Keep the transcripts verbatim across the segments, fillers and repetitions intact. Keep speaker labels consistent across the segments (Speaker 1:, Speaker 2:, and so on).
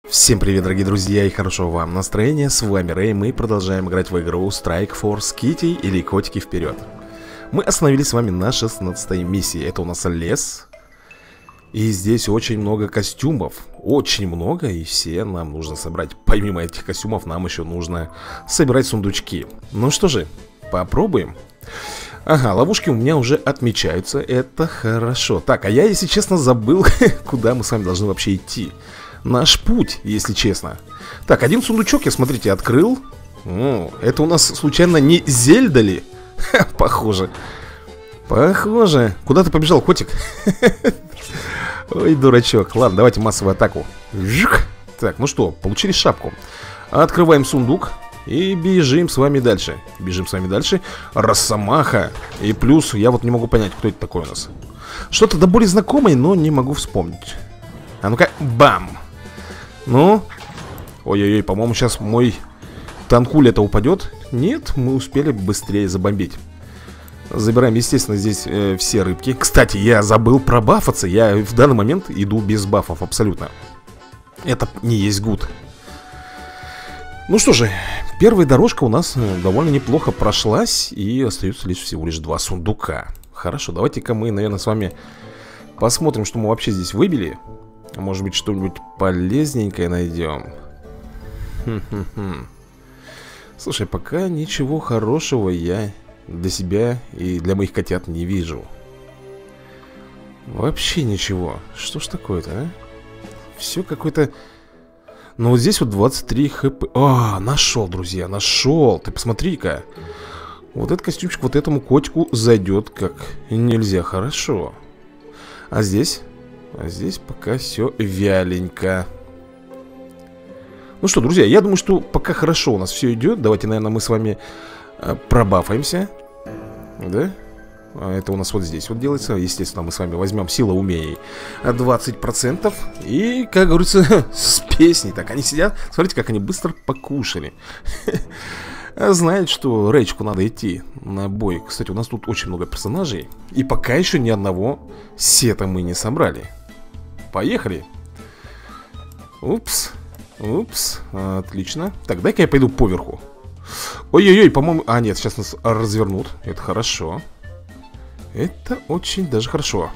Speaker 1: Всем привет, дорогие друзья, и хорошего вам настроения. С вами Рэй, мы продолжаем играть в игру Strike Force Kitty или Котики вперед. Мы остановились с вами на шестнадцатой миссии. Это у нас лес. И здесь очень много костюмов. Очень много, и все нам нужно собрать. Помимо этих костюмов нам еще нужно собирать сундучки. Ну что же, попробуем. Ага, ловушки у меня уже отмечаются. Это хорошо. Так, а я, если честно, забыл, куда мы с вами должны вообще идти. Наш путь, если честно. Так, один сундучок я, смотрите, открыл. О, это у нас случайно не Зельда ли? Ха, похоже. Похоже. Куда ты побежал, котик? Ой, дурачок. Ладно, давайте массовую атаку. Жух. Так, ну что, получили шапку. Открываем сундук и бежим с вами дальше. Бежим с вами дальше. Росомаха. И плюс, я вот не могу понять, кто это такой у нас. Что-то до боли знакомое, но не могу вспомнить. А ну-ка, бам. Ну, ой-ой-ой, по-моему, сейчас мой танкуль это упадет. Нет, мы успели быстрее забомбить. Забираем, естественно, здесь э, все рыбки. Кстати, я забыл пробафаться. Я в данный момент иду без бафов абсолютно. Это не есть гуд. Ну что же, первая дорожка у нас довольно неплохо прошлась. И остается лишь всего лишь два сундука. Хорошо, давайте-ка мы, наверное, с вами посмотрим, что мы вообще здесь выбили. Может быть, что-нибудь полезненькое найдем. Хм-хм-хм. Слушай, пока ничего хорошего я для себя и для моих котят не вижу. Вообще ничего. Что ж такое-то, а? Все какое-то... Ну вот здесь вот двадцать три хп. А, нашел, друзья, нашел. Ты посмотри-ка. Вот этот костюмчик вот этому котику зайдет как нельзя хорошо. А здесь... А здесь пока все вяленько. Ну что, друзья, я думаю, что пока хорошо у нас все идет. Давайте, наверное, мы с вами э, пробафаемся. Да? Это у нас вот здесь вот делается. Естественно, мы с вами возьмем сила умений двадцать процентов. И, как говорится, с песней. Так, они сидят. Смотрите, как они быстро покушали. Знает, что Рэйчику надо идти на бой. Кстати, у нас тут очень много персонажей. И пока еще ни одного сета мы не собрали. Поехали. Упс. Упс. Отлично. Так, дай-ка я пойду поверху. Ой-ой-ой, по-моему... А, нет, сейчас нас развернут. Это хорошо. Это очень даже хорошо.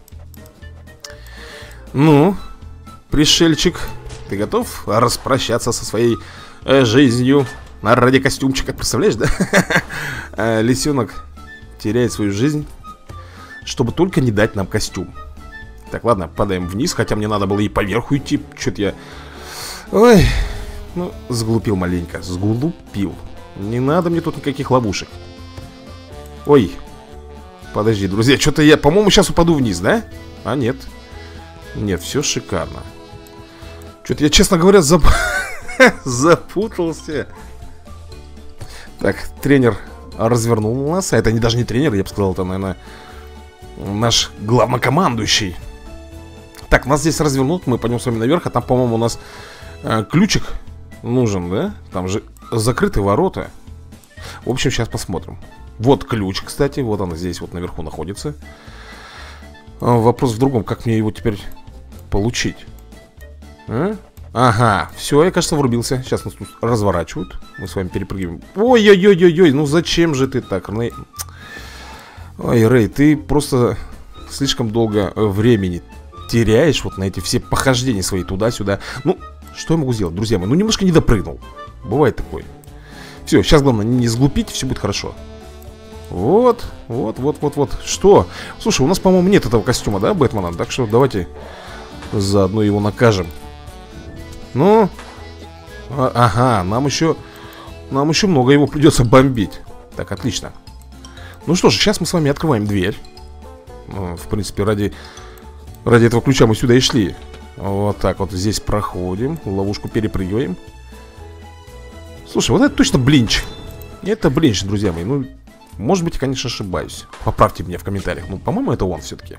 Speaker 1: Ну, пришельчик, ты готов распрощаться со своей э, жизнью ради костюмчика? Представляешь, да? Лисенок теряет свою жизнь, чтобы только не дать нам костюм. Так, ладно, падаем вниз. Хотя мне надо было и поверху идти. Что-то я... Ой, ну, сглупил маленько. Сглупил. Не надо мне тут никаких ловушек. Ой. Подожди, друзья, что-то я, по-моему, сейчас упаду вниз, да? А, нет. Нет, все шикарно. Что-то я, честно говоря, зап... запутался. Так, тренер развернул нас. А это не, даже не тренер, я бы сказал, это, наверное, наш главнокомандующий. Так, нас здесь развернут, мы пойдем с вами наверх. А там, по-моему, у нас э, ключик нужен, да? Там же закрыты ворота. В общем, сейчас посмотрим. Вот ключ, кстати, вот он здесь вот наверху находится. а, Вопрос в другом, как мне его теперь получить? А? Ага, все, я, кажется, врубился. Сейчас нас тут разворачивают. Мы с вами перепрыгиваем. Ой-ой-ой-ой-ой, ну зачем же ты так, Рэй? Ой, Рэй, ты просто слишком долго времени теряешь вот на эти все похождения свои туда-сюда. Ну, что я могу сделать, друзья мои? Ну, немножко не допрыгнул. Бывает такое. Все, сейчас главное не сглупить, все будет хорошо. Вот, вот, вот, вот, вот. Что? Слушай, у нас, по-моему, нет этого костюма, да, Бэтмена? Так что давайте заодно его накажем. Ну, а, ага, нам еще, нам еще много его придется бомбить. Так, отлично. Ну что же, сейчас мы с вами открываем дверь. ну, В принципе, ради, ради этого ключа мы сюда и шли. Вот так вот здесь проходим. Ловушку перепрыгиваем. Слушай, вот это точно блинч. Это блинч, друзья мои. Ну, может быть, я, конечно, ошибаюсь. Поправьте меня в комментариях. Ну, по-моему, это он все-таки.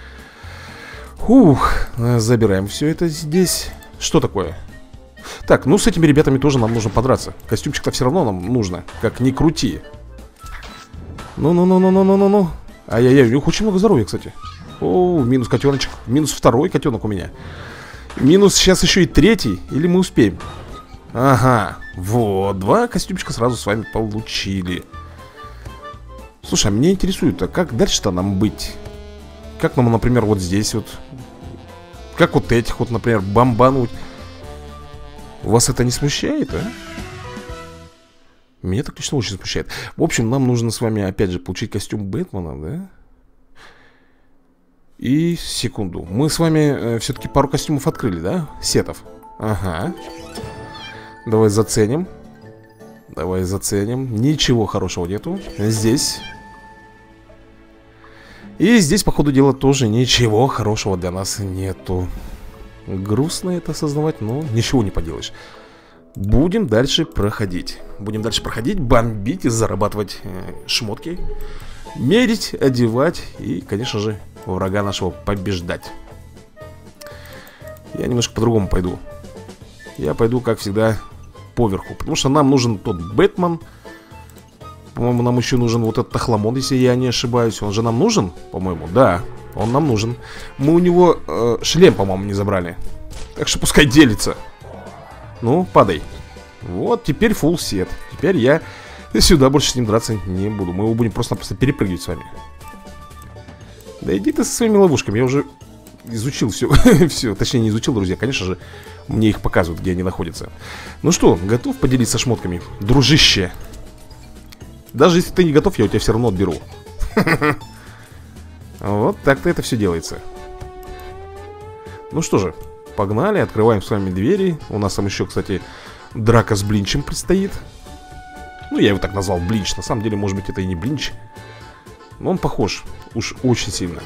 Speaker 1: Ух, забираем все это здесь. Что такое? Так, ну с этими ребятами тоже нам нужно подраться. Костюмчик-то все равно нам нужно. Как ни крути. Ну-ну-ну-ну-ну-ну-ну-ну. Ай-яй-яй, у них очень много здоровья, кстати. О, минус котеночек. Минус второй котенок у меня. Минус сейчас еще и третий. Или мы успеем? Ага, вот, два костюмчика сразу с вами получили. Слушай, а меня интересует, а как дальше-то нам быть? Как нам, например, вот здесь вот, как вот этих вот, например, бомбануть? Вас это не смущает, а? Меня так лично очень смущает. В общем, нам нужно с вами, опять же, получить костюм Бэтмена, да? И, секунду, мы с вами э, все-таки пару костюмов открыли, да? Сетов. Ага. Давай заценим. Давай заценим. Ничего хорошего нету. Здесь. И здесь, по ходу дела, тоже ничего хорошего для нас нету. Грустно это осознавать, но ничего не поделаешь. Будем дальше проходить. Будем дальше проходить, бомбить и зарабатывать э, шмотки. Мерить, одевать и, конечно же, врага нашего побеждать. Я немножко по-другому пойду. Я пойду, как всегда, поверху. Потому что нам нужен тот Бэтмен. По-моему, нам еще нужен вот этот Охламон, если я не ошибаюсь. Он же нам нужен, по-моему, да, он нам нужен. Мы у него э, шлем, по-моему, не забрали. Так что пускай делится. Ну, падай. Вот, теперь фулл сет. Теперь я сюда больше с ним драться не буду. Мы его будем просто-напросто перепрыгивать с вами. Да иди ты со своими ловушками. Я уже изучил все. Все, точнее не изучил, друзья. Конечно же, мне их показывают, где они находятся. Ну что, готов поделиться шмотками, дружище? Даже если ты не готов, я у тебя все равно отберу. Вот так-то это все делается. Ну что же, погнали, открываем с вами двери. У нас там еще, кстати, драка с Блинчем предстоит. Ну, я его так назвал, Блинч. На самом деле, может быть, это и не Блинч. Но он похож, уж очень сильно.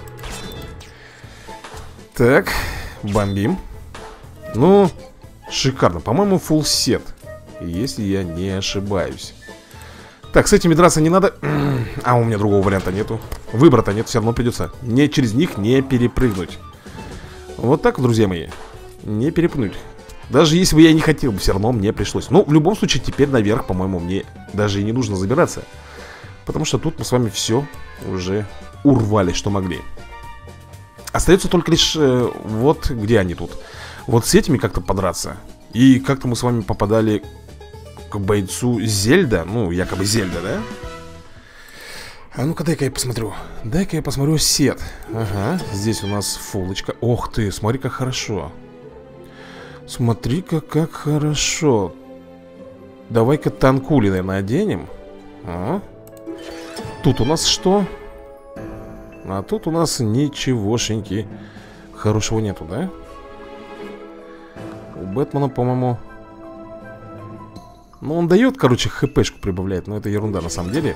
Speaker 1: Так, бомбим. Ну, шикарно, по-моему, фулл сет, если я не ошибаюсь. Так, с этими драться не надо. А у меня другого варианта нету. Выбора-то нет, все равно придется не через них не перепрыгнуть. Вот так, друзья мои. Не перепрыгнуть. Даже если бы я не хотел, все равно мне пришлось. Но в любом случае, теперь наверх, по-моему, мне даже и не нужно забираться. Потому что тут мы с вами все уже урвали, что могли. Остается только лишь э, вот где они тут. Вот с этими как-то подраться. И как-то мы с вами попадали к бойцу Зельда. Ну, якобы Зельда, да? А ну-ка, дай-ка я посмотрю. Дай-ка я посмотрю сет. Ага, здесь у нас фулочка. Ох ты, смотри, как хорошо. Смотри-ка, как хорошо. Давай-ка танкули, наверное, оденем. А? Тут у нас что? А тут у нас ничегошеньки хорошего нету, да? У Бэтмена, по-моему... Ну, он дает, короче, хпшку прибавляет. Но это ерунда на самом деле.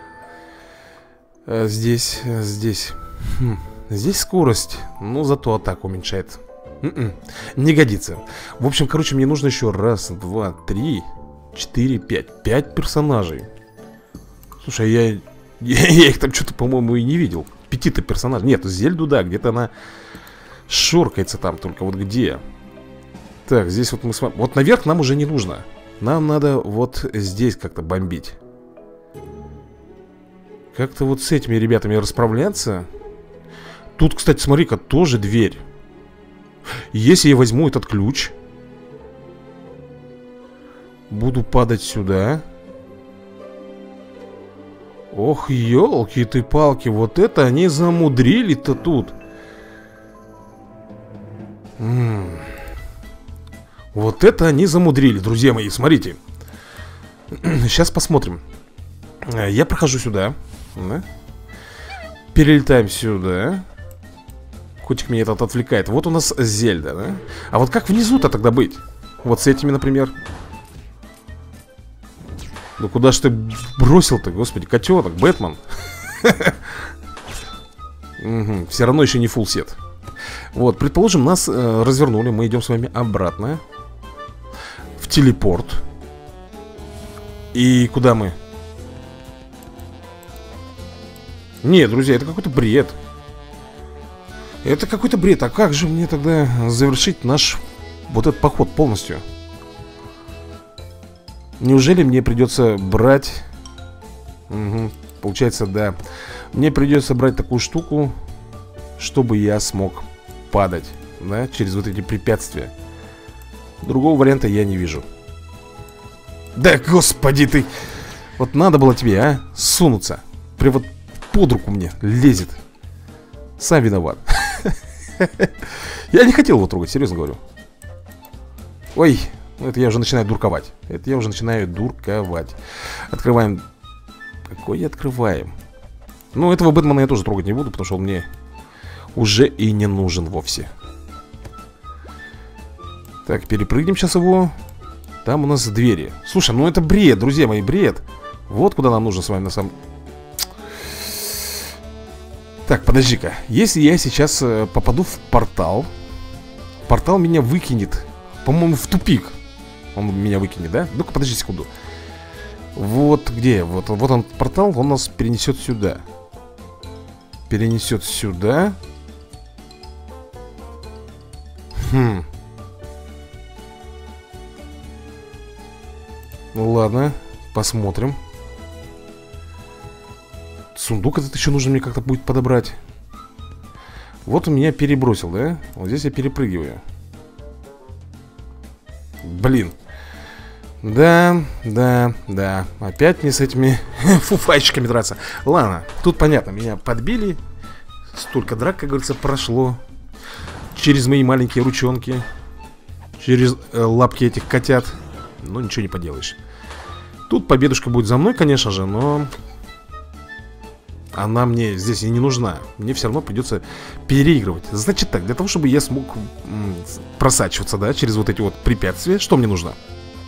Speaker 1: а Здесь, здесь хм. Здесь скорость. Но зато атаку уменьшает. Н-н, не годится. В общем, короче, мне нужно еще раз, два, три, четыре, пять. Пять персонажей. Слушай, я... Я, я их там что-то, по-моему, и не видел. Пяти-то персонажей. Нет, Зельду, да, где-то она шоркается там. Только вот где? Так, здесь вот мы с вами... Вот наверх нам уже не нужно. Нам надо вот здесь как-то бомбить. Как-то вот с этими ребятами расправляться. Тут, кстати, смотри-ка, тоже дверь. Если я возьму этот ключ, буду падать сюда. Ох, елки ты палки, вот это они замудрили-то тут. М -м. Вот это они замудрили, друзья мои, смотрите. Сейчас посмотрим. Я прохожу сюда, да? Перелетаем сюда. Котик меня этот отвлекает. Вот у нас Зельда, да? А вот как внизу-то тогда быть? Вот с этими, например. Ну куда ж ты бросил-то, господи, котенок, Бэтмен. Все равно еще не фулл сет. Вот, предположим, нас э, развернули. Мы идем с вами обратно в телепорт. И куда мы? Нет, друзья, это какой-то бред. Это какой-то бред. А как же мне тогда завершить наш вот этот поход полностью? Неужели мне придется брать... Угу, получается, да. Мне придется брать такую штуку, чтобы я смог падать. да, через вот эти препятствия. Другого варианта я не вижу. Да, господи ты! Вот надо было тебе, а, сунуться. Прям вот под руку мне лезет. Сам виноват. Я не хотел его трогать, серьезно говорю. Ой, это я уже начинаю дурковать. Это я уже начинаю дурковать. Открываем. Какой открываем? Ну, этого Бэтмена я тоже трогать не буду, потому что он мне уже и не нужен вовсе. Так, перепрыгнем сейчас его. Там у нас двери. Слушай, ну это бред, друзья мои, бред. Вот куда нам нужно с вами на самом... Так, подожди-ка. Если я сейчас э, попаду в портал, портал меня выкинет, по-моему, в тупик. Он меня выкинет, да? Ну-ка, подожди секунду. Вот где? Вот, вот он, портал, он нас перенесет сюда. Перенесет сюда. Хм. Ну ладно, посмотрим. Сундук этот еще нужно мне как-то будет подобрать. Вот он меня перебросил, да? Вот здесь я перепрыгиваю. Блин. Да, да, да. Опять мне с этими фуфайчиками драться. Ладно, тут понятно, меня подбили. Столько драк, как говорится, прошло. Через мои маленькие ручонки. Через э, лапки этих котят. Ну, ничего не поделаешь. Тут победушка будет за мной, конечно же, но... она мне здесь и не нужна. Мне все равно придется переигрывать. Значит так, для того, чтобы я смог м, просачиваться, да, через вот эти вот препятствия, что мне нужно?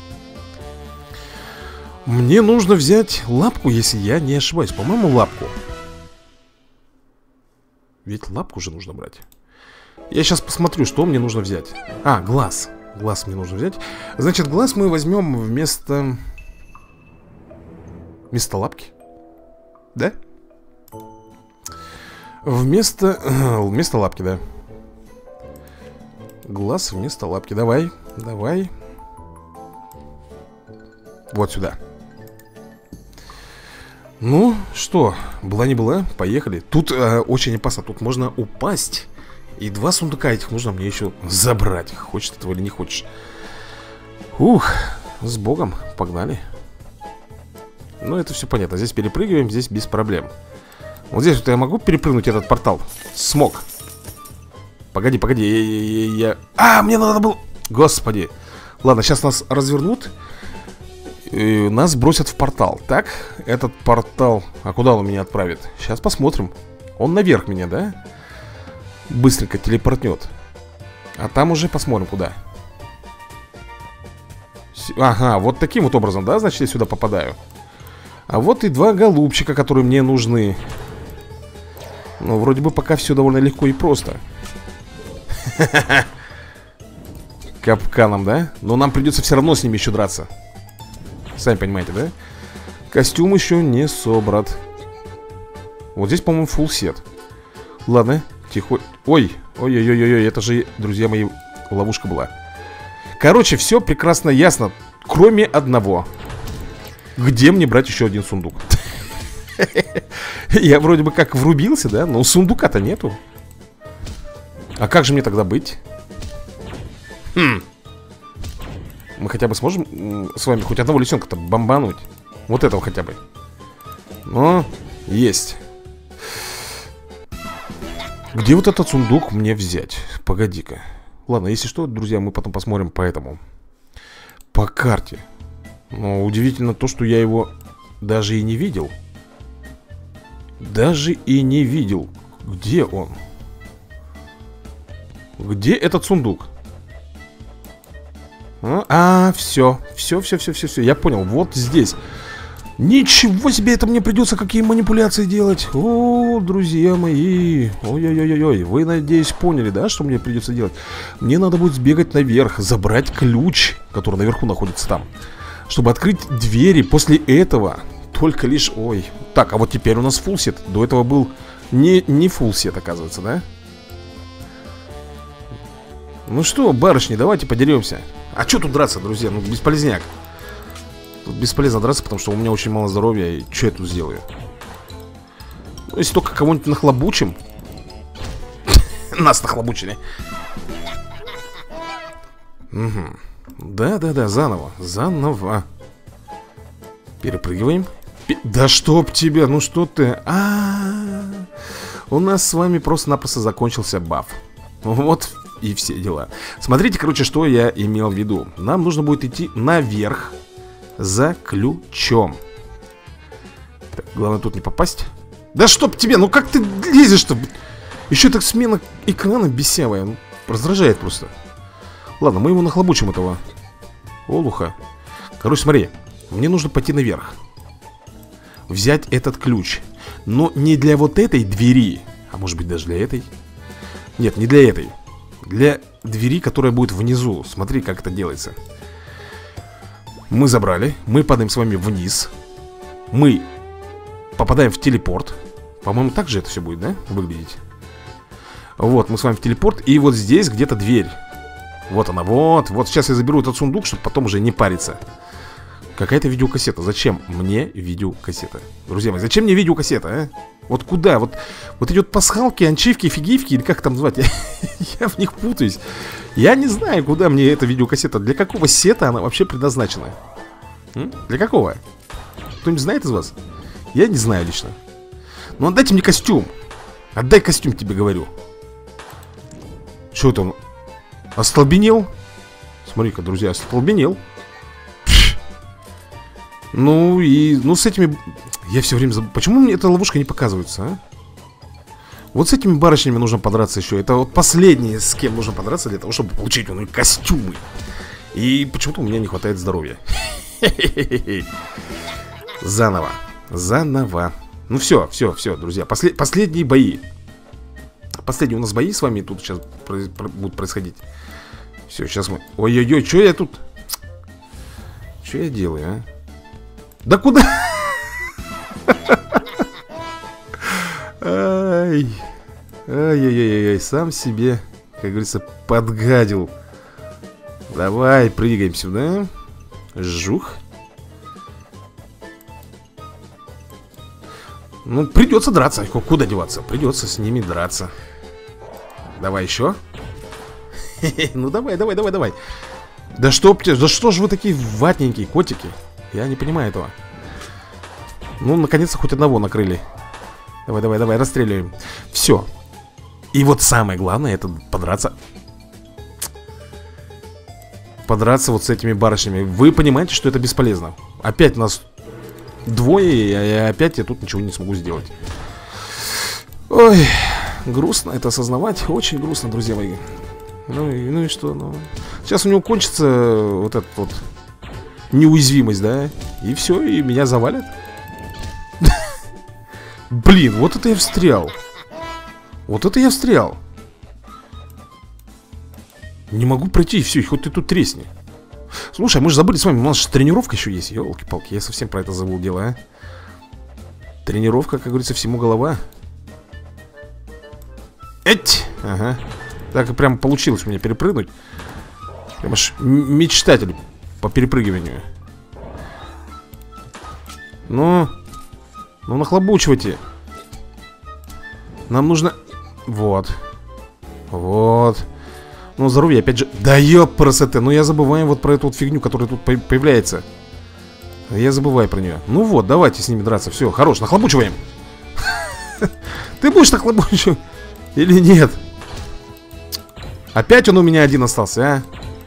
Speaker 1: Мне нужно взять лапку, если я не ошибаюсь. По-моему, лапку. Ведь лапку же нужно брать. Я сейчас посмотрю, что мне нужно взять. А, глаз. Глаз мне нужно взять. Значит, глаз мы возьмем вместо... Вместо лапки. Да? Вместо... Вместо лапки, да. Глаз вместо лапки. Давай, давай. Вот сюда. Ну, что, была не была, поехали. Тут э, очень опасно, тут можно упасть. И два сундука этих нужно мне еще забрать. Хочешь этого или не хочешь. Ух, с богом, погнали. Ну, это все понятно, здесь перепрыгиваем, здесь без проблем. Вот здесь вот я могу перепрыгнуть этот портал? Смог. Погоди, погоди, я, я, я... А, мне надо было... Господи. Ладно, сейчас нас развернут. И нас бросят в портал. Так, этот портал... А куда он меня отправит? Сейчас посмотрим. Он наверх меня, да? Быстренько телепортнет. А там уже посмотрим, куда. Ага, вот таким вот образом, да, значит, я сюда попадаю. А вот и два голубчика, которые мне нужны. Ну, вроде бы пока все довольно легко и просто. Капканом, да? Но нам придется все равно с ними еще драться. Сами понимаете, да? Костюм еще не собран. Вот здесь, по-моему, фулл сет. Ладно, тихо. Ой, ой-ой-ой-ой, это же, друзья мои, ловушка была. Короче, все прекрасно ясно. Кроме одного. Где мне брать еще один сундук? Я вроде бы как врубился, да? Но сундука-то нету. А как же мне тогда быть? Хм. Мы хотя бы сможем с вами хоть одного лисенка-то бомбануть? Вот этого хотя бы. Ну, есть. Где вот этот сундук мне взять? Погоди-ка. Ладно, если что, друзья, мы потом посмотрим по этому. По карте. Но удивительно то, что я его даже и не видел. Даже и не видел. Где он? Где этот сундук? А, а все, все, все, все, все, все. Я понял, вот здесь. Ничего себе, это мне придется какие манипуляции делать. О, друзья мои. Ой-ой-ой-ой. Вы, надеюсь, поняли, да, что мне придется делать? Мне надо будет сбегать наверх, забрать ключ, который наверху находится там, чтобы открыть двери. После этого только лишь... Ой. Так, а вот теперь у нас фулл-сет. До этого был не, не фулл-сет, оказывается, да? Ну что, барышни, давайте подеремся. А что тут драться, друзья? Ну, бесполезняк. Тут бесполезно драться, потому что у меня очень мало здоровья. И что я тут сделаю? Ну, если только кого-нибудь нахлобучим. Нас нахлобучили. Угу. Да-да-да, заново. Заново. Перепрыгиваем. Пи... Да чтоб тебя, ну что ты? А-а-а. У нас с вами просто-напросто закончился баф. Вот и все дела. Смотрите, короче, что я имел в виду. Нам нужно будет идти наверх за ключом. Так, главное тут не попасть. Да чтоб тебе, ну как ты лезешь-то? Еще так смена экрана бесявая. Ну, раздражает просто. Ладно, мы его нахлобучим, этого олуха. Короче, смотри. Мне нужно пойти наверх. Взять этот ключ. Но не для вот этой двери. А может быть даже для этой. Нет, не для этой. Для двери, которая будет внизу. Смотри, как это делается. Мы забрали. Мы падаем с вами вниз. Мы попадаем в телепорт. По-моему, так же это все будет, да? Выглядеть. Вот, мы с вами в телепорт. И вот здесь где-то дверь. Вот она, вот. Вот сейчас я заберу этот сундук, чтобы потом уже не париться. Какая-то видеокассета. Зачем мне видеокассета? Друзья мои, зачем мне видеокассета, а? Вот куда? Вот, вот эти вот пасхалки, анчивки, фигивки, или как там звать? Я, я в них путаюсь. Я не знаю, куда мне эта видеокассета. Для какого сета она вообще предназначена? М? Для какого? Кто-нибудь знает из вас? Я не знаю лично. Ну отдайте мне костюм. Отдай костюм, тебе говорю. Что это он? Остолбенел? Смотри-ка, друзья, остолбенел. Ну и, ну с этими... Я все время забыл. Почему мне эта ловушка не показывается, а? Вот с этими барышнями нужно подраться еще. Это вот последнее, с кем нужно подраться для того, чтобы получить ну, костюмы. И почему-то у меня не хватает здоровья. Заново. Заново. Ну все, все, все, друзья. Послед... Последние бои. Последние у нас бои с вами тут сейчас про... Про... будут происходить. Все, сейчас мы... Ой-ой-ой, что я тут... Что я делаю, а? Да куда? Ай. Ай-яй-яй-яй, сам себе, как говорится, подгадил. Давай, прыгаем сюда. Жух. Ну, придется драться. Куда деваться? Придется с ними драться. Давай еще. Ну, давай, давай, давай, давай. Да что, да что же вы такие ватненькие котики? Я не понимаю этого. Ну, наконец-то хоть одного накрыли. Давай, давай, давай, расстреливаем. Все. И вот самое главное, это подраться. Подраться вот с этими барышнями. Вы понимаете, что это бесполезно. Опять нас двое, и опять я тут ничего не смогу сделать. Ой, грустно это осознавать. Очень грустно, друзья мои. Ну и, ну и что, ну... Сейчас у него кончится вот этот вот неуязвимость, да? И все, и меня завалят. Блин, вот это я встрял. Вот это я встрял. Не могу пройти, все, хоть ты тут тресни. Слушай, мы же забыли с вами, у нас же тренировка еще есть. Ёлки-палки, я совсем про это забыл дело, а. Тренировка, как говорится, всему голова. Эть! Ага. Так и прям получилось у меня перепрыгнуть. Прям аж мечтатель по перепрыгиванию. Ну, ну нахлобучивайте. Нам нужно... Вот. Вот. Ну, здоровье опять же... Да ёпрасоте, ну я забываю вот про эту вот фигню, которая тут по появляется. Я забываю про нее. Ну вот, давайте с ними драться. Все, хорош, нахлобучиваем. Ты будешь нахлобучивать или нет? Опять он у меня один остался, а?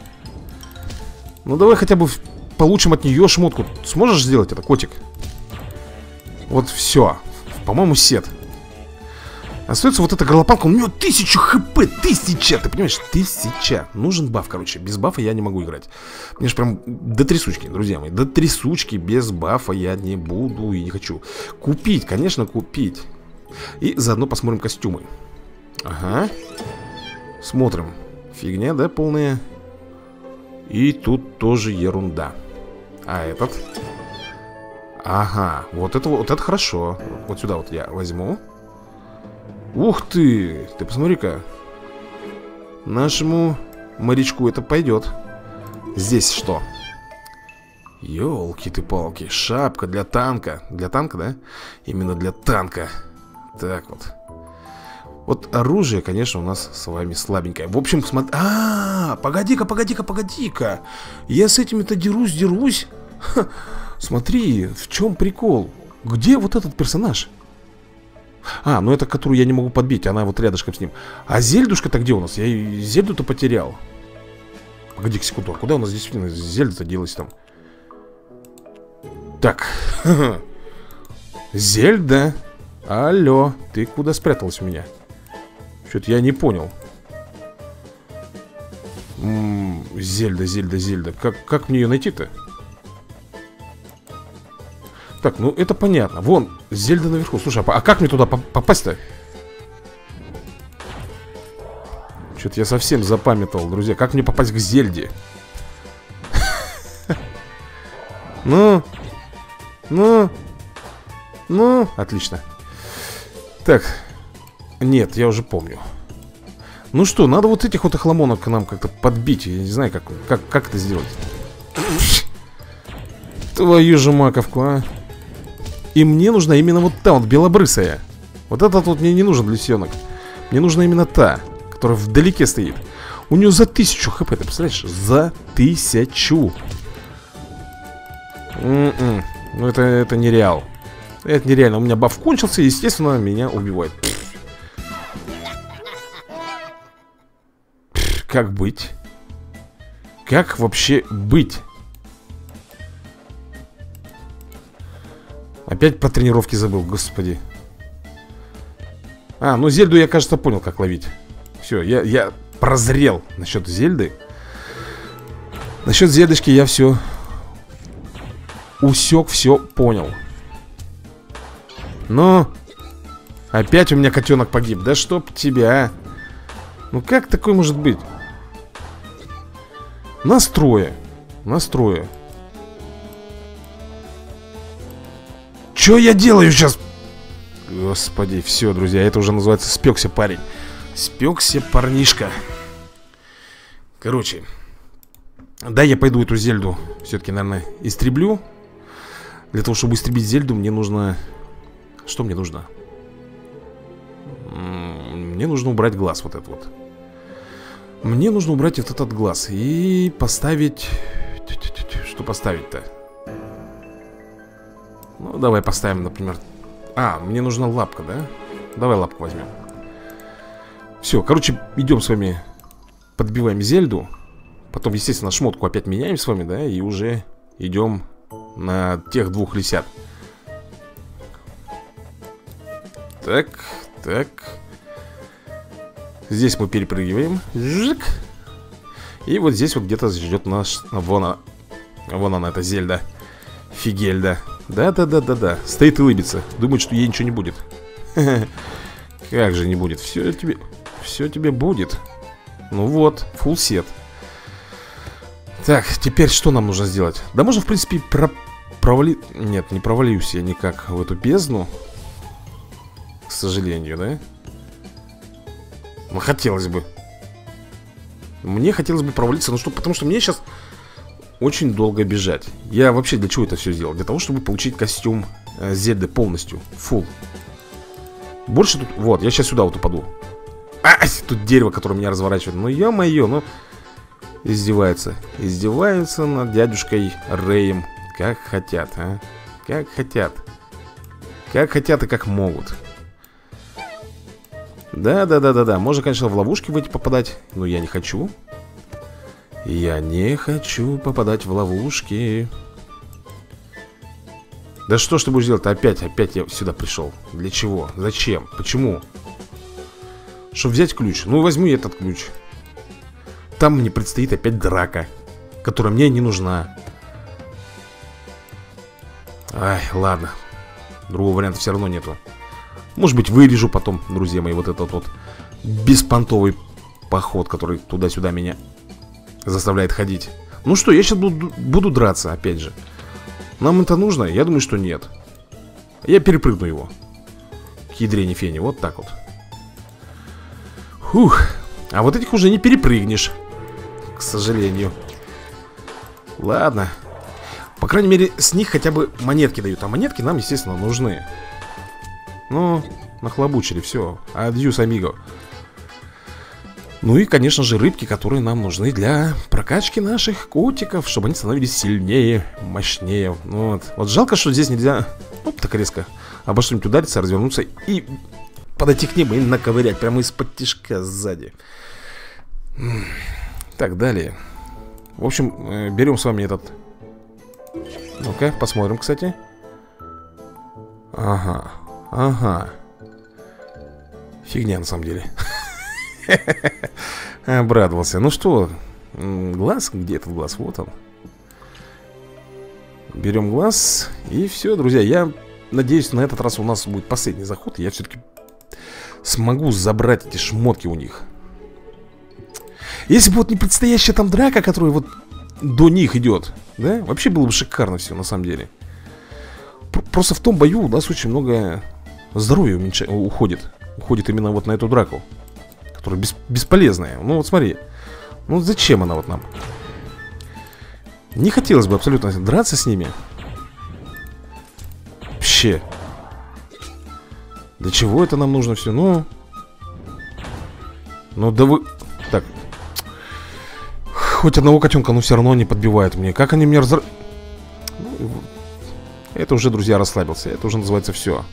Speaker 1: Ну давай хотя бы получим от нее шмотку. Сможешь сделать это, котик? Вот все. По-моему, сет. Остается вот эта горлопанка. У него тысяча хп. Тысяча. Ты понимаешь? Тысяча. Нужен баф, короче. Без бафа я не могу играть. Мне же прям до трясучки, друзья мои. До трясучки без бафа я не буду и не хочу. Купить, конечно, купить. И заодно посмотрим костюмы. Ага. Смотрим. Фигня, да, полная. И тут тоже ерунда. А этот? Ага, вот это вот это хорошо. Вот сюда вот я возьму. Ух ты! Ты посмотри-ка. Нашему морячку это пойдет. Здесь что? Ёлки-ты-палки. Шапка для танка. Для танка, да? Именно для танка. Так вот. Вот оружие, конечно, у нас с вами слабенькое. В общем, смотри... А, погоди-ка, погоди-ка, погоди-ка. Я с этими-то дерусь, дерусь. Ха. Смотри, в чем прикол? Где вот этот персонаж? А, ну это, которую я не могу подбить. Она вот рядышком с ним. А Зельдушка-то где у нас? Я Зельду-то потерял. Погоди-ка секунду, а куда у нас действительно Зельда-то делась там? Так. Зельда. Алло, ты куда спряталась у меня? Что-то я не понял. М -м, Зельда, Зельда, Зельда. Как, как мне ее найти-то? Так, ну это понятно. Вон, Зельда наверху. Слушай, а как мне туда попасть-то? Что-то я совсем запамятовал, друзья. Как мне попасть к Зельде? Ну, ну, ну, отлично. Так, нет, я уже помню. Ну что, надо вот этих вот охламонок к нам как-то подбить. Я не знаю, как, как, как это сделать. Твою же маковку, а. И мне нужна именно вот та вот белобрысая. Вот этот вот мне не нужен лисенок. Мне нужна именно та, которая вдалеке стоит. У нее за тысячу хп, ты представляешь? За тысячу. М-м. Ну это, это нереал. Это нереально, у меня баф кончился, и, естественно, меня убивает. Как быть? Как вообще быть? Опять про тренировки забыл, господи. А, ну Зельду я, кажется, понял, как ловить. Все, я, я прозрел насчет Зельды. Насчет Зельдочки я все усек, все понял. Но опять у меня котенок погиб. Да чтоб тебя. Ну как такое может быть? Настроя. Настроя. Че я делаю сейчас? Господи, все, друзья, это уже называется спекся парень. Спекся парнишка. Короче, да, я пойду эту Зельду все-таки, наверное, истреблю. Для того, чтобы истребить Зельду, мне нужно... Что мне нужно? Мне нужно убрать глаз вот этот вот. Мне нужно убрать вот этот глаз и поставить... Что поставить-то? Ну, давай поставим, например... А, мне нужна лапка, да? Давай лапку возьмем. Все, короче, идем с вами. Подбиваем Зельду. Потом, естественно, шмотку опять меняем с вами, да? И уже идем на тех двух лисят. Так, так. Здесь мы перепрыгиваем. Жик. И вот здесь вот где-то ждет наш... Вон она. Вон она, эта Зельда. Фигельда. Да-да-да-да-да. Стоит и улыбится. Думает, что ей ничего не будет. Как же не будет? Все тебе... Все тебе будет. Ну вот, фулл сет. Так, теперь что нам нужно сделать? Да можно, в принципе, про... провали... Нет, не провалюсь я никак в эту бездну. К сожалению, да? Ну, хотелось бы. Мне хотелось бы провалиться. Ну что, потому что мне сейчас очень долго бежать. Я вообще для чего это все сделал? Для того, чтобы получить костюм э, Зельды полностью. Фулл. Больше тут... Вот, я сейчас сюда вот упаду. А, тут дерево, которое меня разворачивает. Ну, ё-моё, ну... Издеваются. Издеваются над дядюшкой Рэем. Как хотят, а? Как хотят. Как хотят и как могут. Да-да-да-да-да. Можно, конечно, в ловушки в эти попадать. Но я не хочу. Я не хочу попадать в ловушки. Да что ж ты будешь делать-то? Опять, опять я сюда пришел. Для чего? Зачем? Почему? Чтобы взять ключ. Ну, возьму я этот ключ. Там мне предстоит опять драка, которая мне не нужна. Ай, ладно. Другого варианта все равно нету. Может быть, вырежу потом, друзья мои, вот этот вот беспонтовый поход, который туда-сюда меня заставляет ходить. Ну что, я сейчас буду, буду драться, опять же. Нам это нужно? Я думаю, что нет. Я перепрыгну его. К ядрене фени, вот так вот. Фух. А вот этих уже не перепрыгнешь, к сожалению. Ладно. По крайней мере, с них хотя бы монетки дают. А монетки нам, естественно, нужны. Ну, нахлобучили, все. Адьюс, амиго. Ну и, конечно же, рыбки, которые нам нужны для прокачки наших котиков, чтобы они становились сильнее, мощнее. Вот, вот жалко, что здесь нельзя, оп, так резко обо что-нибудь удариться, развернуться и подойти к ним и наковырять прямо из-под тишка сзади. Так, далее. В общем, берем с вами этот. Ну-ка, посмотрим, кстати. Ага, ага. Фигня на самом деле. Обрадовался. Ну что, глаз? Где этот глаз? Вот он. Берем глаз. И все, друзья. Я надеюсь, на этот раз у нас будет последний заход. И я все-таки смогу забрать эти шмотки у них. Если бы вот не предстоящая там драка, которая вот до них идет, да, вообще было бы шикарно все, на самом деле. Просто в том бою у нас очень много здоровья уменьш... уходит. Уходит именно вот на эту драку, которая бес... бесполезная. Ну вот смотри. Ну зачем она вот нам? Не хотелось бы абсолютно драться с ними. Вообще. Для чего это нам нужно все? Ну... Ну да вы... Так. Хоть одного котенка, но все равно не подбивают мне. Как они меня разр... Ну, это уже, друзья, расслабился. Это уже называется все.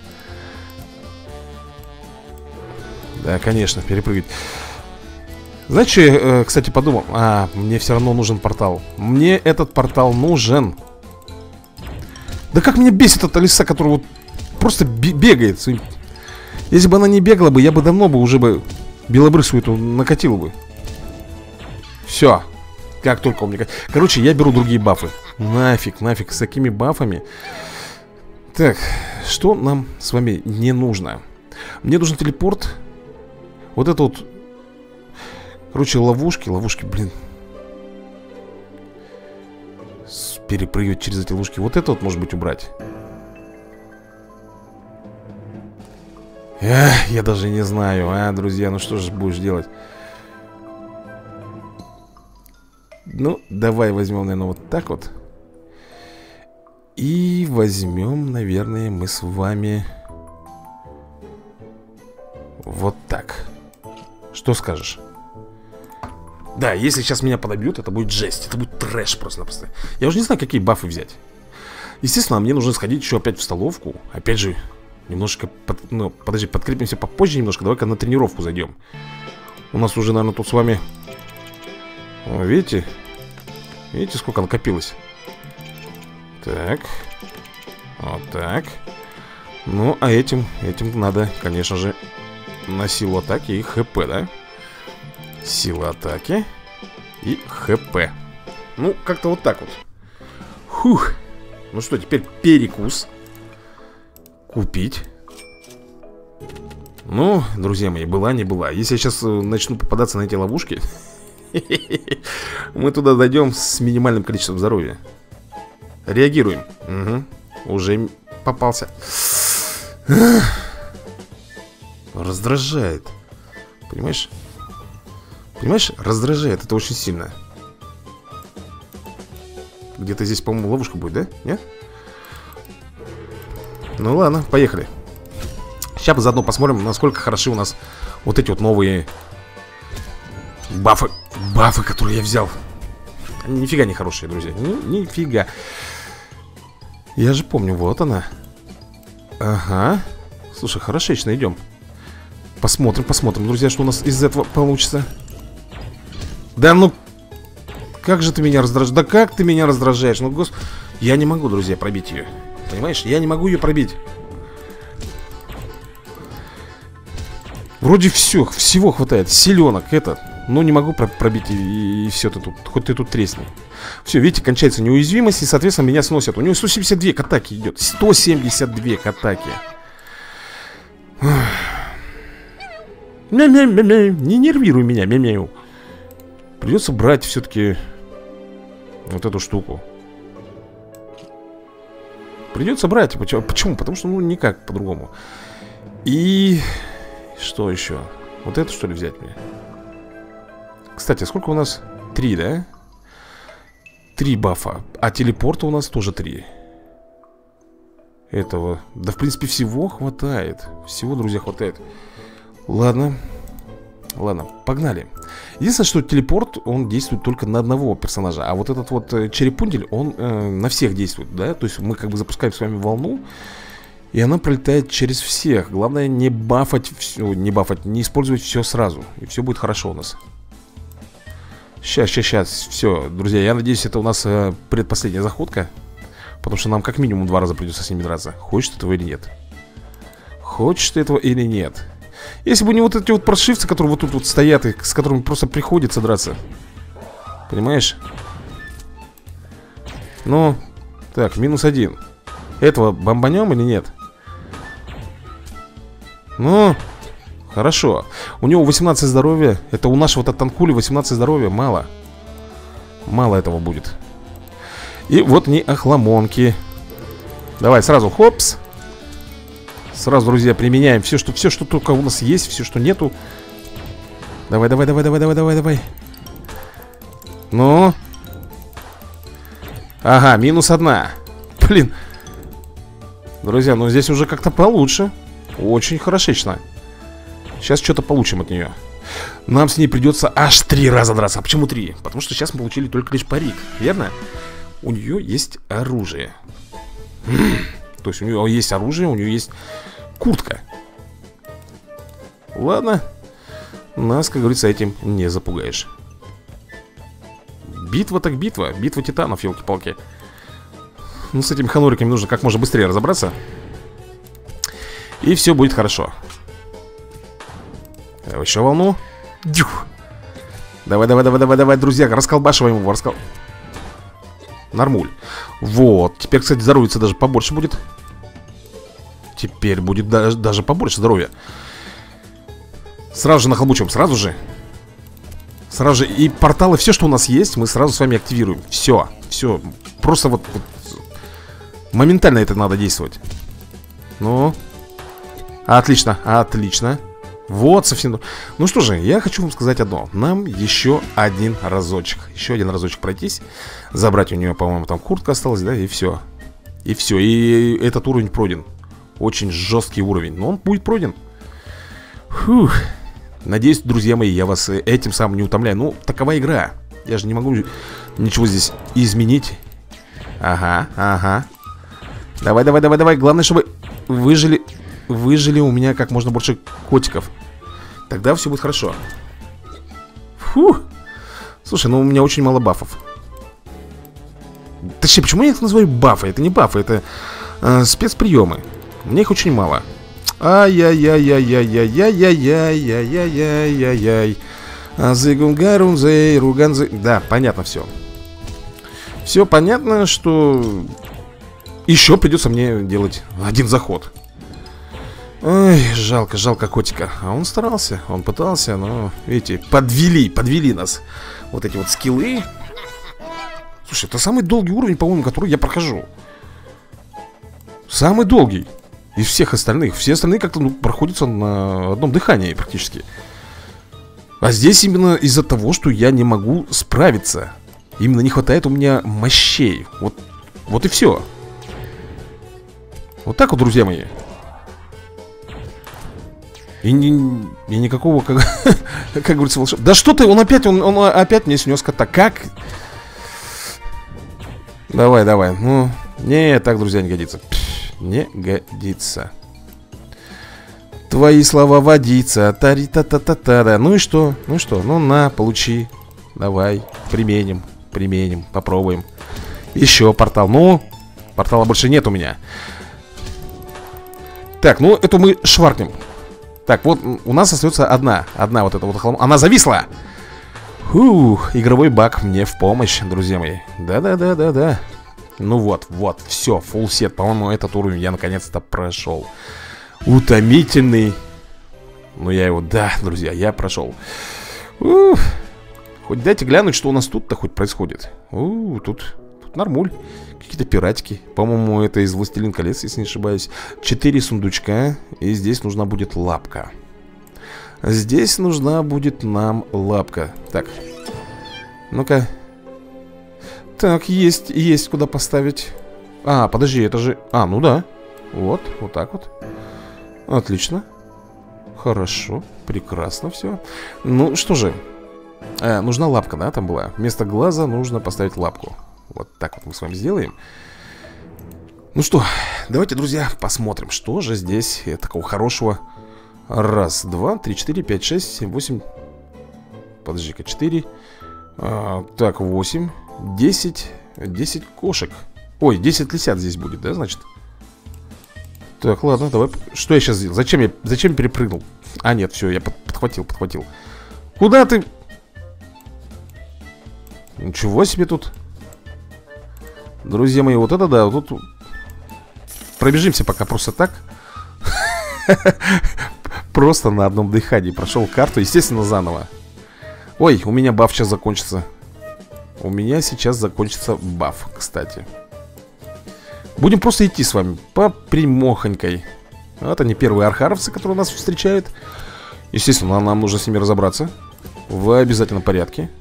Speaker 1: Да, конечно, перепрыгивать. Знаете, что я, кстати, подумал? А, мне все равно нужен портал. Мне этот портал нужен. Да как меня бесит эта лиса, которая вот просто бегает. Если бы она не бегала бы, я бы давно бы уже бы белобрысую эту накатил бы. Все. Как только у меня... Короче, я беру другие бафы. Нафиг, нафиг, с такими бафами. Так, что нам с вами не нужно? Мне нужен телепорт. Вот это вот. Короче, ловушки, ловушки, блин. Перепрыгивать через эти ловушки. Вот это вот, может быть, убрать. Эх, я даже не знаю, а, друзья, ну что же будешь делать? Ну, давай возьмем, наверное, вот так вот. И возьмем, наверное, мы с вами вот так. Что скажешь? Да, если сейчас меня подобьют, это будет жесть. Это будет трэш просто-напросто. Я уже не знаю, какие бафы взять. Естественно, мне нужно сходить еще опять в столовку. Опять же, немножечко под, ну, подожди, подкрепимся попозже немножко. Давай-ка на тренировку зайдем. У нас уже, наверное, тут с вами... О, видите? Видите, сколько накопилось? Так. Вот так. Ну, а этим, этим надо, конечно же, на силу атаки и ХП, да? Сила атаки и ХП. Ну, как-то вот так вот. Фух. Ну что, теперь перекус. Купить. Ну, друзья мои, была не была. Если я сейчас начну попадаться на эти ловушки, мы туда дойдем с минимальным количеством здоровья. Реагируем. Угу. Уже попался. Раздражает. Понимаешь? Понимаешь? Раздражает. Это очень сильно. Где-то здесь, по-моему, ловушка будет, да? Нет? Ну ладно, поехали. Сейчас мы заодно посмотрим, насколько хороши у нас вот эти вот новые бафы. Бафы, которые я взял. Они нифига не хорошие, друзья. Ни, нифига. Я же помню, вот она. Ага. Слушай, хорошечно идем. Посмотрим, посмотрим, друзья, что у нас из этого получится. Да ну... Как же ты меня раздражаешь? Да как ты меня раздражаешь? Ну, гос... Я не могу, друзья, пробить ее. Понимаешь? Я не могу ее пробить. Вроде все, всего хватает. Селенок, это. Но не могу пробить и, и все ты тут. Хоть ты тут тресни. Все, видите, кончается неуязвимость. И, соответственно, меня сносят. У него сто семьдесят две к атаке идет. сто семьдесят две к атаке. Мя-мя-мя-мя. Не нервируй меня, мя-мя. Придется брать все-таки вот эту штуку. Придется брать. Почему? Почему? Потому что, ну, никак по-другому. И... Что еще? Вот это, что ли, взять мне? Кстати, сколько у нас? Три, да? Три бафа. А телепорта у нас тоже три. этого. Да, в принципе, всего хватает. Всего, друзья, хватает. Ладно. Ладно, погнали. Единственное, что телепорт, он действует только на одного персонажа. А вот этот вот э, черепундель, он э, на всех действует, да? То есть мы как бы запускаем с вами волну, и она пролетает через всех. Главное не бафать все, не бафать, не использовать все сразу. И все будет хорошо у нас. Сейчас, сейчас, сейчас. Все, друзья, я надеюсь, это у нас э, предпоследняя заходка. Потому что нам как минимум два раза придется с ними драться. Хочешь ты этого или нет? Хочешь ты этого или нет? Если бы не вот эти вот паршивцы, которые вот тут вот стоят, и с которыми просто приходится драться. Понимаешь? Ну, так, минус один. Этого бомбанем или нет? Ну, хорошо. У него восемнадцать здоровья. Это у нашего-то танкули восемнадцать здоровья. Мало. Мало этого будет. И вот не охламонки. Давай сразу, хопс. Сразу, друзья, применяем все, что, все, что только у нас есть, все, что нету. Давай, давай, давай, давай, давай, давай, давай. Ну. Ага, минус одна. Блин. Друзья, ну здесь уже как-то получше. Очень хорошечно. Сейчас что-то получим от нее. Нам с ней придется аж три раза драться. А почему три? Потому что сейчас мы получили только лишь парик, верно? У нее есть оружие. То есть у нее есть оружие, у нее есть куртка. Ладно. Нас, как говорится, этим не запугаешь. Битва так битва. Битва титанов, елки-палки. Ну, с этими хануриками нужно как можно быстрее разобраться. И все будет хорошо. Давай еще волну. Дюх. Давай, давай, давай, давай, давай, друзья. Расколбашиваем его, раскол... Нормуль. Вот. Теперь, кстати, здоровьица даже побольше будет. Теперь будет даже, даже побольше здоровья. Сразу же нахлобучим, сразу же. Сразу же. И порталы, все, что у нас есть, мы сразу с вами активируем. Все, все. Просто вот, вот моментально это надо действовать. Ну. Отлично, отлично. Вот, совсем. Ну что же, я хочу вам сказать одно. Нам еще один разочек. Еще один разочек пройтись. Забрать у нее, по-моему, там куртка осталась, да, и все. И все, и этот уровень пройден. Очень жесткий уровень, но он будет пройден. Фух. Надеюсь, друзья мои, я вас этим самым не утомляю. Ну, такова игра. Я же не могу ничего здесь изменить. Ага, ага. Давай, давай, давай, давай. Главное, чтобы выжили... Выжили у меня как можно больше котиков. Тогда все будет хорошо. Фух. Слушай, ну у меня очень мало бафов. Точнее, почему я их называю бафы? Это не бафы, это э, спецприемы. Мне их очень мало. Ай-яй-яй-яй-яй-яй-яй-яй-яй-яй-яй. Азыгунгарунзей, руганзей. Да, понятно все. Все понятно, что еще придется мне делать один заход. Ой, жалко, жалко котика. А он старался, он пытался, но, видите, подвели, подвели нас вот эти вот скиллы. Слушай, это самый долгий уровень, по-моему, который я прохожу. Самый долгий из всех остальных. Все остальные как-то, ну, проходятся на одном дыхании практически. А здесь именно из-за того, что я не могу справиться. Именно не хватает у меня мощей. Вот, вот и все. Вот так вот, друзья мои. И, не, и никакого, как, как говорится, волшеб... Да что ты, он опять, он, он опять мне снес кота. Как? Давай, давай. Ну, не, так, друзья, не годится. Пш, не годится. Твои слова водица. Тари-та-та-та-та-да. Ну и что? Ну и что? Ну на, получи. Давай, применим, применим, попробуем. Еще портал. Ну, портала больше нет у меня. Так, ну эту мы шваркнем. Так, вот у нас остается одна. Одна вот эта вот хлам... Она зависла. Фух, игровой баг мне в помощь, друзья мои. Да-да-да-да-да. Ну вот, вот, все, фулл сет. По-моему, этот уровень я наконец-то прошел. Утомительный. Ну я его, да, друзья, я прошел. Ух. Хоть дайте глянуть, что у нас тут-то хоть происходит. У, тут, тут нормуль. Какие-то пиратики. По-моему, это из «Властелин колец», если не ошибаюсь. Четыре сундучка. И здесь нужна будет лапка. Здесь нужна будет нам лапка. Так. Ну-ка. Так, есть, есть куда поставить. А, подожди, это же... А, ну да. Вот, вот так вот. Отлично. Хорошо, прекрасно все. Ну, что же, а, нужна лапка, да, там была. Вместо глаза нужно поставить лапку. Вот так вот мы с вами сделаем. Ну что, давайте, друзья, посмотрим, что же здесь такого хорошего. Раз, два, три, четыре, пять, шесть, семь, восемь. Подожди-ка, четыре а, так, восемь, десять. Десять кошек. Ой, десять лисят здесь будет, да, значит? Так, ладно, давай. Что я сейчас сделал? Зачем я, зачем перепрыгнул? А, нет, все, я под, подхватил, подхватил. Куда ты? Ничего себе тут. Друзья мои, вот это да, вот тут. Пробежимся пока просто так. Просто на одном дыхании прошел карту, естественно, заново. Ой, у меня баф сейчас закончится. У меня сейчас закончится баф, кстати. Будем просто идти с вами по прямохонькой. Вот они, первые архаровцы, которые нас встречают. Естественно, нам нужно с ними разобраться в обязательном порядке.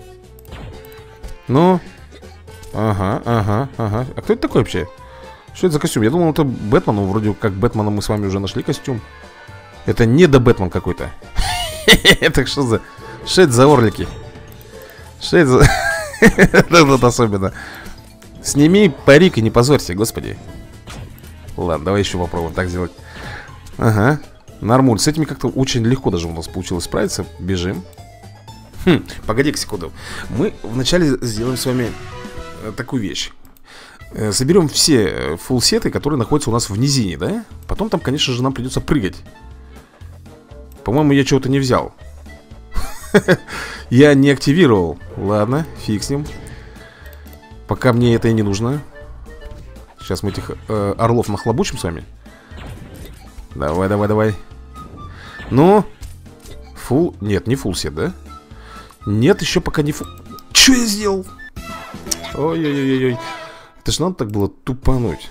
Speaker 1: Ну. Ага, ага, ага. А кто это такой вообще? Что это за костюм? Я думал, это Бэтмен. Ну, вроде как Бэтмена мы с вами уже нашли костюм. Это не до Бэтмен какой-то. Это что за... Что это за орлики? Что это за... Это особенно. Сними парик и не позорься, господи. Ладно, давай еще попробуем так сделать. Ага, нормуль. С этими как-то очень легко даже у нас получилось справиться. Бежим. Хм, погоди-ка секунду. Мы вначале сделаем с вами такую вещь. Соберем все фулл-сеты, которые находятся у нас в низине, да? Потом там, конечно же, нам придется прыгать. По-моему, я чего-то не взял. Я не активировал. Ладно, фиг с ним. Пока мне это и не нужно. Сейчас мы этих э, орлов нахлобучим с вами. Давай, давай, давай. Ну. Фул. Нет, не фулл-сет, да? Нет, еще пока не фул. Че я сделал? Ой-ой-ой-ой. Это ж надо так было тупануть.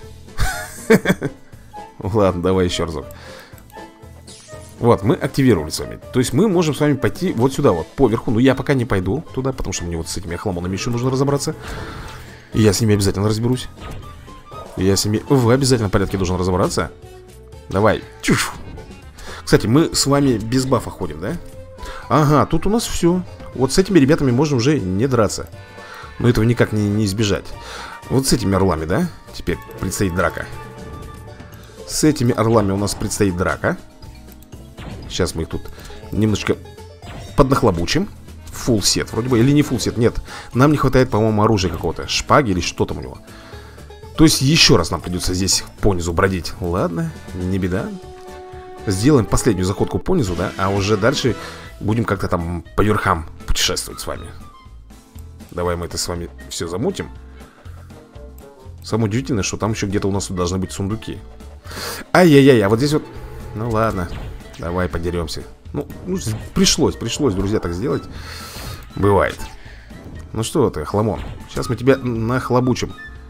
Speaker 1: Ладно, давай еще разок. Вот, мы активировали с вами. То есть мы можем с вами пойти вот сюда вот, поверху. Но я пока не пойду туда, потому что мне вот с этими охламонами еще нужно разобраться. И я с ними обязательно разберусь. Я с ними в обязательном порядке должен разобраться. Давай, чушь. Кстати, мы с вами без бафа ходим, да? Ага, тут у нас все. Вот с этими ребятами можно уже не драться. Но этого никак не, не избежать. Вот с этими орлами, да? Теперь предстоит драка. С этими орлами у нас предстоит драка. Сейчас мы их тут немножечко поднахлобучим. Фулл сет вроде бы, или не фулл сет, нет. Нам не хватает, по-моему, оружия какого-то. Шпаги или что там у него. То есть еще раз нам придется здесь понизу бродить. Ладно, не беда. Сделаем последнюю заходку понизу, да? А уже дальше будем как-то там по верхам путешествовать с вами. Давай мы это с вами все замутим. Самое удивительное, что там еще где-то у нас должны быть сундуки. Ай-яй-яй, а вот здесь вот... Ну ладно, давай подеремся. Ну, ну, пришлось, пришлось, друзья, так сделать. Бывает. Ну что ты, хламон, сейчас мы тебя нахлобучим.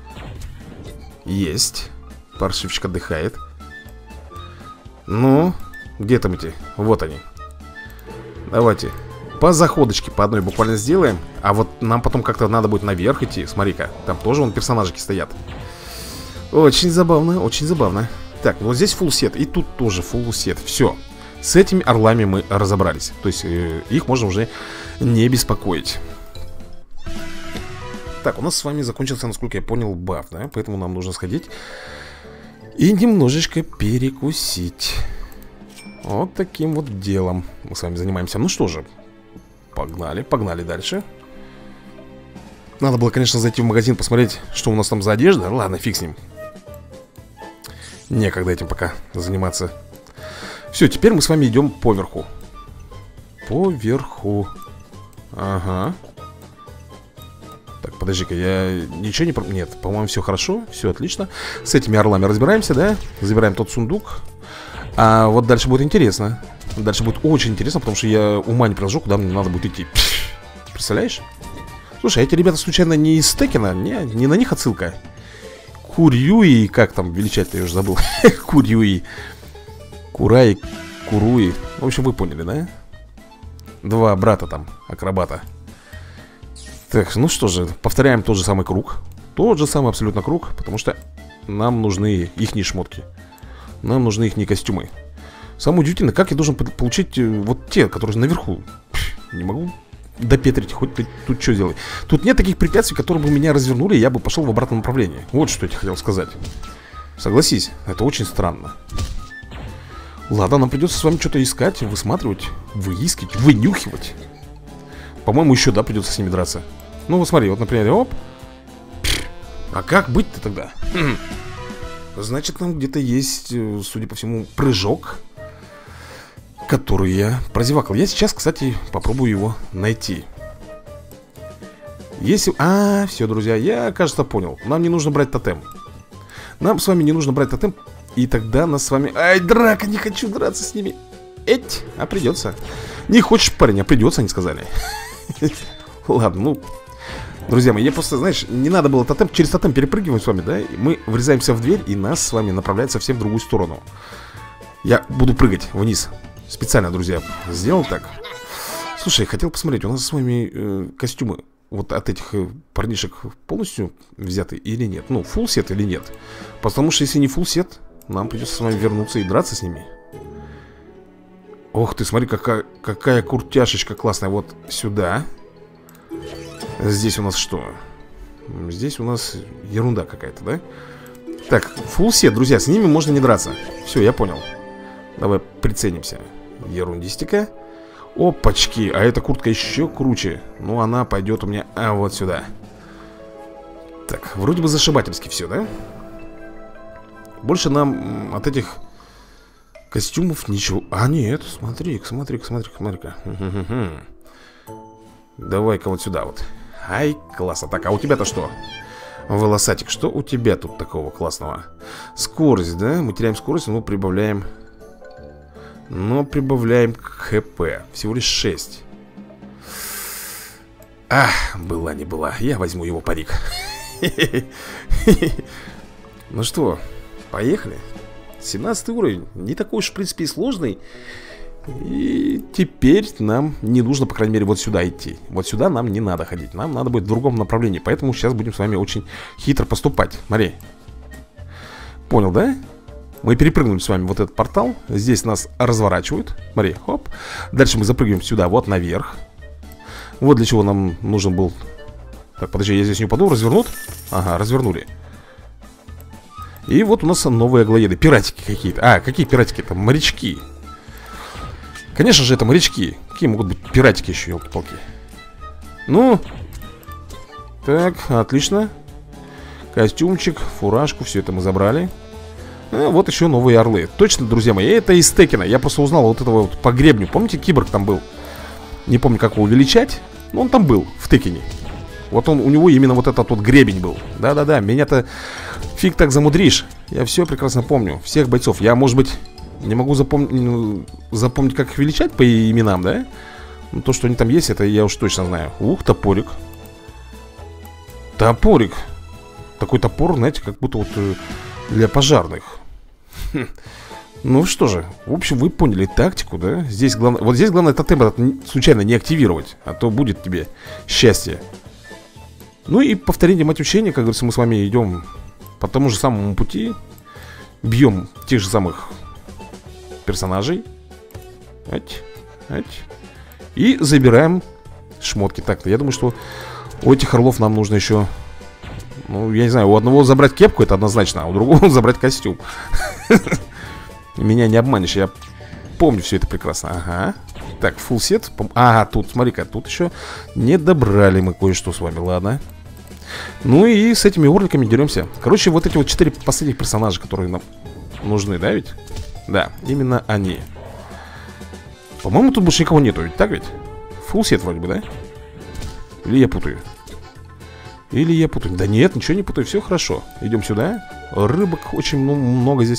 Speaker 1: Есть. Паршивчик отдыхает. Ну, где там эти? Вот они. Давайте по заходочке по одной буквально сделаем. А вот нам потом как-то надо будет наверх идти. Смотри-ка, там тоже вон персонажики стоят. Очень забавно, очень забавно. Так, ну вот здесь фулл сет. И тут тоже фулл сет. Все. С этими орлами мы разобрались. То есть э, их можно уже не беспокоить. Так, у нас с вами закончился, насколько я понял, баф, да? Поэтому нам нужно сходить и немножечко перекусить. Вот таким вот делом мы с вами занимаемся. Ну что же, погнали, погнали дальше. Надо было, конечно, зайти в магазин, посмотреть, что у нас там за одежда. Ладно, фиг с ним. Некогда этим пока заниматься. Все, теперь мы с вами идем поверху. Поверху. Ага. Так, подожди-ка, я ничего не... Про... Нет, по-моему, все хорошо, все отлично. С этими орлами разбираемся, да? Забираем тот сундук. А вот дальше будет интересно. Дальше будет очень интересно, потому что я ума не приложу, куда мне надо будет идти. Представляешь? Слушай, а эти ребята случайно не из Текена? Не, не на них отсылка. Курюи, как там величать-то, я уже забыл. Курюи. Курай, Куруи. В общем, вы поняли, да? Два брата там, акробата. Так, ну что же, повторяем тот же самый круг. Тот же самый абсолютно круг, потому что нам нужны ихние шмотки. Нам нужны их не костюмы. Самое удивительное, как я должен получить вот те, которые наверху. Пфф, не могу допетрить, хоть ты тут что делай. Тут нет таких препятствий, которые бы меня развернули, и я бы пошел в обратном направлении. Вот что я тебе хотел сказать. Согласись, это очень странно. Ладно, нам придется с вами что-то искать, высматривать, выискивать, вынюхивать. По-моему, еще, да, придется с ними драться. Ну, вот смотри, вот, например, оп. А как быть-то тогда? Значит, нам где-то есть, судя по всему, прыжок, который я прозевакал. Я сейчас, кстати, попробую его найти. Если... А, все, друзья, я, кажется, понял. Нам не нужно брать тотем. Нам с вами не нужно брать тотем. И тогда нас с вами... Ай, драка, не хочу драться с ними. Эть, а придется. Не хочешь, парень, а придется, они сказали. Ладно, ну... Друзья мои, я просто, знаешь, не надо было тотем. Через тотем перепрыгиваем с вами, да? Мы врезаемся в дверь, и нас с вами направляет совсем в другую сторону. Я буду прыгать вниз. Специально, друзья, сделал так. Слушай, хотел посмотреть, у нас с вами э, костюмы вот от этих э, парнишек полностью взяты или нет? Ну, фулл сет или нет? Потому что если не фулл сет, нам придется с вами вернуться и драться с ними. Ох ты, смотри, какая, какая куртяшечка классная. Вот сюда. Здесь у нас что? Здесь у нас ерунда какая-то, да? Так, фулл сет, друзья, с ними можно не драться. Все, я понял. Давай приценимся. Ерундистика. Опачки, а эта куртка еще круче. Ну, она пойдет у меня а, вот сюда. Так, вроде бы зашибательски все, да? Больше нам от этих костюмов ничего... А, нет, смотри-ка, смотри-ка, смотри-ка, смотри-ка. Давай-ка вот сюда вот. Ай, классно. Так, а у тебя-то что? Волосатик, что у тебя тут такого классного? Скорость, да? Мы теряем скорость, но прибавляем... Но прибавляем ХП. Всего лишь шесть. Ах, была не была. Я возьму его парик. Ну что, поехали. семнадцатый уровень. Не такой уж, в принципе, и сложный. И теперь нам не нужно, по крайней мере, вот сюда идти. Вот сюда нам не надо ходить. Нам надо будет в другом направлении. Поэтому сейчас будем с вами очень хитро поступать. Смотри. Понял, да? Мы перепрыгнули с вами вот этот портал. Здесь нас разворачивают. Смотри, хоп. Дальше мы запрыгиваем сюда, вот наверх. Вот для чего нам нужен был... Так, подожди, я здесь не упаду, развернут? Ага, развернули. И вот у нас новые аглоеды. Пиратики какие-то. А, какие пиратики? Это морячки. Конечно же, это морячки. Какие могут быть пиратики еще, елки-палки? Ну. Так, отлично. Костюмчик, фуражку, все это мы забрали. А вот еще новые орлы. Точно, друзья мои, это из Текена. Я просто узнал вот этого вот по гребню. Помните, киборг там был? Не помню, как его увеличать. Но он там был, в Текене. Вот он, у него именно вот этот вот гребень был. Да-да-да, меня-то фиг так замудришь. Я все прекрасно помню, всех бойцов. Я, может быть, не могу запом... запомнить, как их величать по именам, да? Но то, что они там есть, это я уж точно знаю. Ух, топорик. Топорик. Такой топор, знаете, как будто вот для пожарных. Хм. Ну что же, в общем, вы поняли тактику, да? Здесь главное, вот здесь главное тотем этот случайно не активировать, а то будет тебе счастье. Ну и повторение мать учения, как говорится, мы с вами идем по тому же самому пути. Бьем тех же самых персонажей. Ать, ать. И забираем шмотки. Так-то, я думаю, что у этих орлов нам нужно еще... Ну, я не знаю, у одного забрать кепку, это однозначно, а у другого забрать костюм. Меня не обманешь, я помню все это прекрасно. Ага. Так, фулл сет. Ага, тут, смотри-ка, тут еще не добрали мы кое-что с вами, ладно. Ну и с этими орликами деремся. Короче, вот эти вот четыре последних персонажа, которые нам нужны, да ведь? Да, именно они. По-моему, тут больше никого нету, ведь так ведь? Фулл сет вроде бы, да? Или я путаю? Или я путаю? Да нет, ничего не путаю, все хорошо. Идем сюда. Рыбок очень много здесь.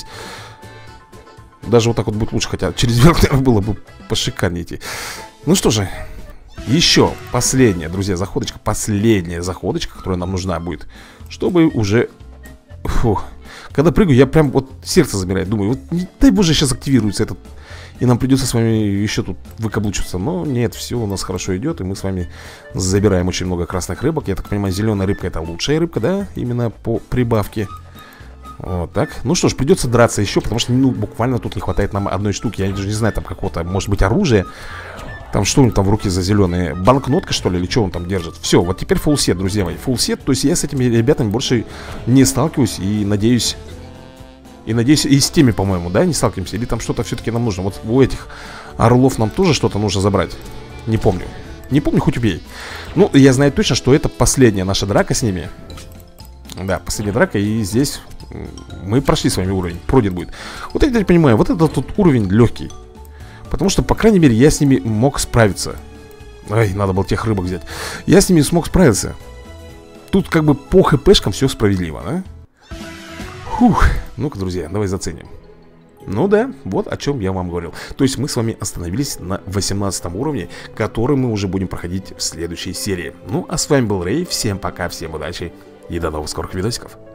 Speaker 1: Даже вот так вот будет лучше, хотя через верх, наверное, было бы пошикарнее идти. Ну что же, еще последняя, друзья, заходочка. Последняя заходочка, которая нам нужна будет, чтобы уже... Фу. Когда прыгаю, я прям вот сердце замирает. Думаю, вот не дай боже сейчас активируется этот, и нам придется с вами еще тут выкаблучиваться. Но нет, все у нас хорошо идет, и мы с вами забираем очень много красных рыбок. Я так понимаю, зеленая рыбка — это лучшая рыбка, да? Именно по прибавке. Вот так. Ну что ж, придется драться еще, потому что, ну, буквально тут не хватает нам одной штуки. Я даже не знаю, там какого-то, может быть, оружия. Там что у него там в руке за зеленые? Банкнотка, что ли, или что он там держит? Все, вот теперь фуллсет, друзья мои. Фуллсет, то есть я с этими ребятами больше не сталкиваюсь. И надеюсь... И надеюсь, и с теми, по-моему, да, не сталкиваемся. Или там что-то все-таки нам нужно. Вот у этих орлов нам тоже что-то нужно забрать. Не помню. Не помню, хоть убей. Ну, я знаю точно, что это последняя наша драка с ними. Да, последняя драка. И здесь мы прошли с вами уровень. Пройден будет. Вот я теперь понимаю, вот этот тут уровень легкий. Потому что, по крайней мере, я с ними мог справиться. Ай, надо было тех рыбок взять. Я с ними смог справиться. Тут как бы по хпшкам все справедливо, да? Фух. Ну-ка, друзья, давай заценим. Ну да, вот о чем я вам говорил. То есть мы с вами остановились на восемнадцатом уровне, который мы уже будем проходить в следующей серии. Ну, а с вами был Рэй. Всем пока, всем удачи и до новых скорых видосиков.